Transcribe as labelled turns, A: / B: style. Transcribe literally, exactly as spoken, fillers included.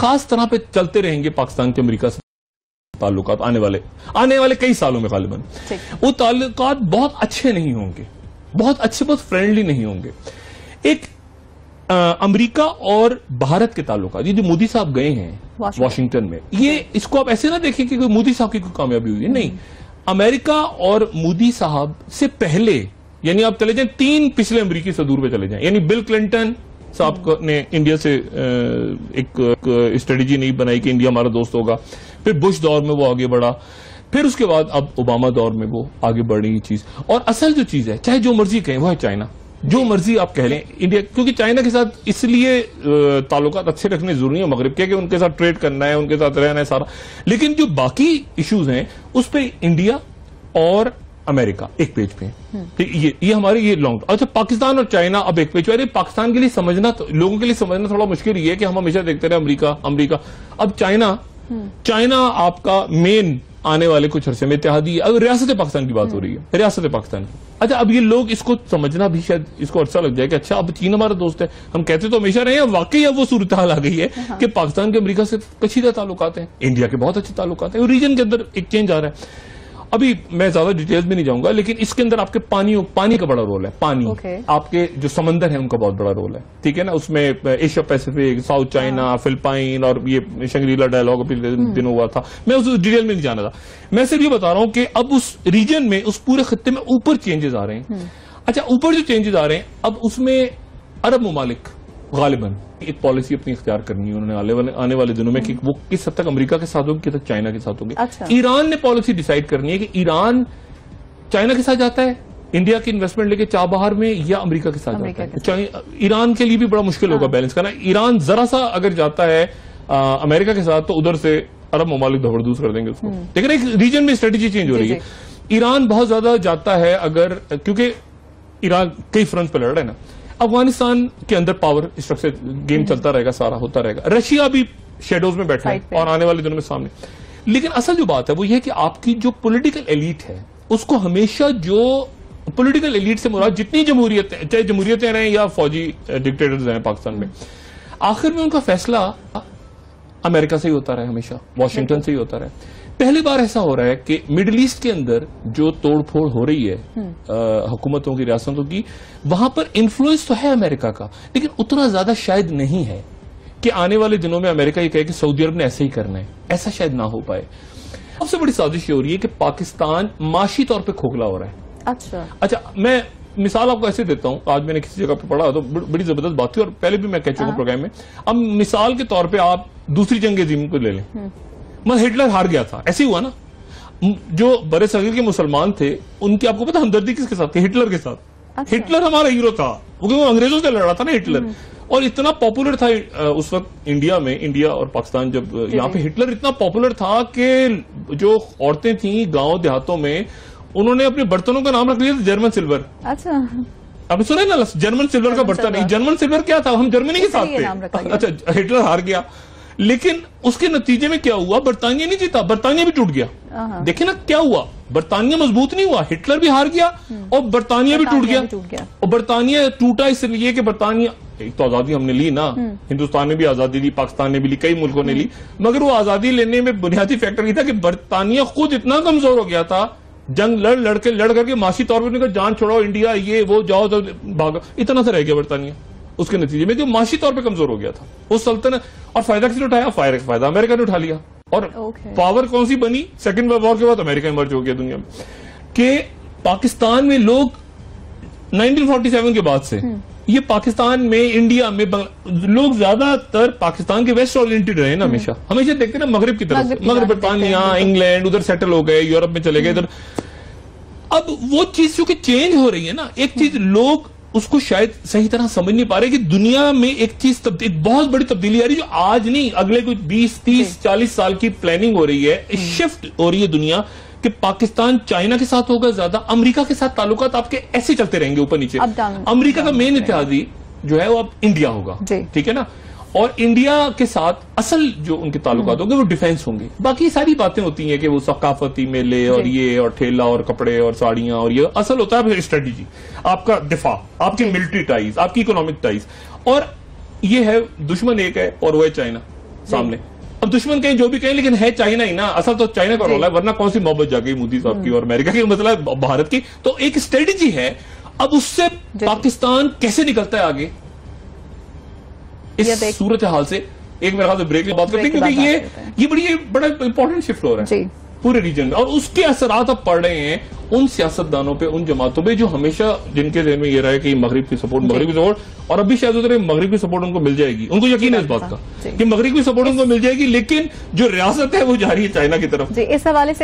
A: خاص طرح پہ چلتے رہیں گے پاکستان کے امریکہ سے تعلقات آنے والے آنے والے کئی سالوں میں غالباً. وہ تعلقات بہت اچھے نہیں ہوں گے, بہت اچھے بہت فرینڈلی نہیں ہوں گے. ایک امریکہ اور بھارت کے تعلقات, یہ جو مودی صاحب گئے ہیں واشنگٹن میں, یہ اس کو آپ ایسے نہ دیکھیں کہ مودی صاحب کی کوئی کامیابی ہوئی ہے, نہیں. امریکہ اور مودی صاحب سے پہلے, یعنی آپ چلے جائیں تین پچھلے امریکی صدور پہ چلے جائیں, یعنی بل کلنٹن صاحب نے انڈیا سے ایک اسٹریٹجی نہیں بنائی کہ انڈیا ہمارا دوست ہوگا, پھر بش دور میں وہ آگے بڑھا, پھر اس کے بعد اب اوباما دور میں وہ آگے بڑھ رہی چیز. اور اصل جو چیز ہے, چاہے جو مرضی کہیں, وہ ہے چائنا. جو مرضی آپ کہہ لیں انڈیا, کیونکہ چائنا کے ساتھ اس لیے تعلقات اچھے رکھنے ضروری ہیں مغرب کے کہ ان کے ساتھ ٹریڈ کرنا ہے, ان کے ساتھ رہنا ہے سارا. لیکن جو باقی ایشوز ہیں اس پہ انڈیا اور امریکہ ایک پیج پہ ہیں. یہ ہمارے یہ لانگ. اچھا, پاکستان اور چائنا اب ایک پیج پہ. پاکستان کے لیے سمجھنا, لوگوں کے لیے سمجھنا تھوڑا مشکل یہ ہے کہ ہم ہمیشہ دیکھتے رہے امریکہ امریکہ. اب چائنا چائنا آپ کا مین آنے والے کچھ عرصے میں اتحادی, اگر ریاست پاکستان کی بات ہو رہی ہے, ریاست پاکستان کی. اچھا, اب یہ لوگ اس کو سمجھنا بھی شاید اس کو عرصہ لگ جائے کہ اچھا اب چین ہمارا دوست ہے. ہم کہتے تو ہمیشہ رہے ہیں, واقعی اب وہ صورتحال آ گئی ہے کہ پاکستان کے امریکہ سے کشیدہ تعلقات ہیں, انڈیا کے بہت اچھے تعلقات ہیں, اور ریجن کے اندر ایک چینج آ رہا ہے. ابھی میں زیادہ ڈیٹیلز میں نہیں جاؤں گا, لیکن اس کے اندر آپ کے پانی پانی کا بڑا رول ہے. پانی آپ کے جو سمندر ہے ان کا بہت بڑا رول ہے, ٹھیک ہے نا. اس میں Asia Pacific, South China, Philippines, اور یہ شنگریلا ڈائلاگ پچھلے دن ہوا تھا. میں اس ڈیٹیل میں نہیں جانا تھا, میں صرف یہ بتا رہا ہوں کہ اب اس ریجن میں, اس پورے خطے میں اوپر چینجز آ رہے ہیں. اچھا, اوپر جو چینجز آ رہے ہیں, اب اس میں عرب ممالک غالباً ایک پالیسی اپنی اختیار کرنی ہے انہوں نے آنے والے دنوں میں کہ وہ کس حد تک امریکہ کے ساتھ ہوگی, کس حد چائنا کے ساتھ ہوگی. ایران نے پالیسی ڈیسائیڈ کرنی ہے کہ ایران چائنا کے ساتھ جاتا ہے انڈیا کی انویسٹمنٹ لے کے چابہار میں, یا امریکہ کے ساتھ جاتا ہے. ایران کے لیے بھی بڑا مشکل ہوگا بیلنس کرنا. ایران ذرا سا اگر جاتا ہے امریکہ کے ساتھ تو ادھر سے عرب ممالک دبردوز کر دیں گے اس کو. لیکن ایک ریجن میں اسٹریٹجی چینج ہو رہی ہے. ایران بہت زیادہ جاتا ہے اگر, کیونکہ ایران کئی فرنٹ پہ لڑ رہا ہے نا. افغانستان کے اندر پاور اسٹرکچر گیم چلتا رہے گا, سارا ہوتا رہے گا. رشیا بھی شیڈوز میں بیٹھا ہے اور آنے والے دنوں میں سامنے. لیکن اصل جو بات ہے وہ یہ ہے کہ آپ کی جو پولیٹیکل ایلیٹ ہے اس کو ہمیشہ, جو پولیٹیکل ایلیٹ سے مراد جتنی جمہوریتیں, چاہے جمہوریتیں رہیں یا فوجی ڈکٹیٹرز ہیں پاکستان میں, آخر میں ان کا فیصلہ امریکہ سے ہی ہوتا رہے, ہمیشہ واشنگٹن سے ہی ہوتا رہے. پہلی بار ایسا ہو رہا ہے کہ مڈل ایسٹ کے اندر جو توڑ پھوڑ ہو رہی ہے حکومتوں کی, ریاستوں کی, وہاں پر انفلوئنس تو ہے امریکہ کا, لیکن اتنا زیادہ شاید نہیں ہے کہ آنے والے دنوں میں امریکہ یہ کہے کہ سعودی عرب نے ایسے ہی کرنا ہے. ایسا شاید نہ ہو پائے. سب سے بڑی سازش یہ ہو رہی ہے کہ پاکستان معاشی طور پہ کھوکھلا ہو رہا ہے. اچھا اچھا میں مثال آپ کو ایسے دیتا ہوں. آج میں نے کسی جگہ پہ پڑھا تو بڑی زبردست بات تھی, اور پہلے بھی میں کہہ چکا پروگرام میں. اب مثال کے طور پہ آپ دوسری جنگ عظیم کو لے لیں. مطلب ہٹلر ہار گیا تھا, ایسے ہی ہوا نا. جو برے صغیر کے مسلمان تھے ان کی آپ کو پتا ہمدردی کس کے ساتھ تھی؟ ہٹلر کے ساتھ. ہٹلر ہمارا ہیرو تھا, کیونکہ وہ انگریزوں سے لڑ رہا تھا نا ہٹلر. اور اتنا پاپولر تھا اس وقت انڈیا میں, انڈیا اور پاکستان جب یہاں پہ ہٹلر اتنا پاپولر تھا کہ جو عورتیں تھیں گاؤں دیہاتوں میں, انہوں نے اپنے برتنوں کا نام رکھ لیا تھا جرمن سلور. اچھا, آپ نے سنا نا جرمن سلور کا برتن. نہیں, جرمن سلور کیا تھا, ہم جرمنی کے ساتھ تھے. اچھا, ہٹلر ہار گیا, لیکن اس کے نتیجے میں کیا ہوا؟ برطانیہ نہیں جیتا, برطانیہ بھی ٹوٹ گیا. دیکھیں نا کیا ہوا, برطانیہ مضبوط نہیں ہوا, ہٹلر بھی ہار گیا اور برطانیہ بھی ٹوٹ گیا. اور برطانیہ ٹوٹا اس لیے کہ برطانیہ, ایک تو آزادی ہم نے لی نا, ہندوستان نے بھی آزادی لی, پاکستان نے بھی لی, کئی ملکوں نے لی, مگر وہ آزادی لینے میں بنیادی فیکٹر یہ تھا کہ برطانیہ خود اتنا کمزور ہو گیا تھا, جنگ لڑ لڑ کے لڑ کر کے معاشی طور پر جان چھوڑو انڈیا, یہ وہ جاؤ تو بھاگو, اتنا سا رہ گیا برطانیہ. اس کے نتیجے میں جو معاشی طور پہ کمزور ہو گیا تھا اس سلطنت, اور فائدہ کس نے اٹھایا؟ فائدہ امریکہ نے اٹھا لیا. اور پاور کون سی بنی سیکنڈ ورلڈ وار کے بعد؟ امریکہ ایمرج ہو گیا دنیا میں. کہ پاکستان میں لوگ نائنٹین فورٹی سیون کے بعد سے, یہ پاکستان میں, انڈیا میں لوگ زیادہ تر پاکستان کے ویسٹ اورینٹڈ رہے نا, ہمیشہ ہمیشہ دیکھتے نا مغرب کی طرف, مغرب برطانیہ, انگلینڈ, ادھر سیٹل ہو گئے, یورپ میں چلے گئے ادھر. اب وہ چیز چونکہ چینج ہو رہی ہے نا, ایک چیز لوگ اس کو شاید صحیح طرح سمجھ نہیں پا رہے کہ دنیا میں ایک چیز ایک بہت بڑی تبدیلی آ رہی ہے, جو آج نہیں اگلے کوئی بیس تیس چالیس سال کی پلاننگ ہو رہی ہے, شفٹ ہو رہی ہے دنیا, کہ پاکستان چائنا کے ساتھ ہوگا زیادہ, امریکہ کے ساتھ تعلقات آپ کے ایسے چلتے رہیں گے اوپر نیچے. امریکہ کا مین اتحادی جو ہے وہ اب انڈیا ہوگا, ٹھیک ہے نا, اور انڈیا کے ساتھ اصل جو ان کے تعلقات ہوں گے وہ ڈیفینس ہوں گے. باقی ساری باتیں ہوتی ہیں کہ وہ ثقافتی میلے اور یہ اور ٹھیلا اور کپڑے اور ساڑیاں, اور یہ اصل ہوتا ہے اسٹریٹجی, آپ کا دفاع, آپ کی ملٹری ٹائز, آپ کی اکنامک ٹائز. اور یہ ہے دشمن ایک ہے اور وہ ہے چائنا. سامنے. اب دشمن کہیں جو بھی کہیں لیکن ہے چائنا ہی نا, اصل تو چائنا کا رول ہے, ورنہ کون سی محبت جا گئی مودی صاحب کی اور امریکہ کی, مسئلہ ہے بھارت کی. تو ایک اسٹریٹجی ہے. اب اس سے پاکستان کیسے نکلتا ہے آگے اس صورتحال سے؟ ایک میرے خیال سے بریک میں بات کرتے ہیں, کیونکہ یہ یہ بڑی بڑا امپورٹنٹ شفٹ ہو رہا ہے پورے ریجن میں, اور اس کے اثرات اب پڑ رہے ہیں ان سیاستدانوں پہ, ان جماعتوں پہ جو ہمیشہ جن کے ذہن میں یہ رہا ہے کہ مغرب کی سپورٹ مغرب کی سپورٹ, اور ابھی شاید ادھر مغرب کی سپورٹ ان کو مل جائے گی, ان کو یقین ہے اس بات کا کہ مغرب کی سپورٹ ان کو مل جائے گی, لیکن جو ریاست ہے وہ جا رہی ہے چائنا کی طرف.
B: اس حوالے سے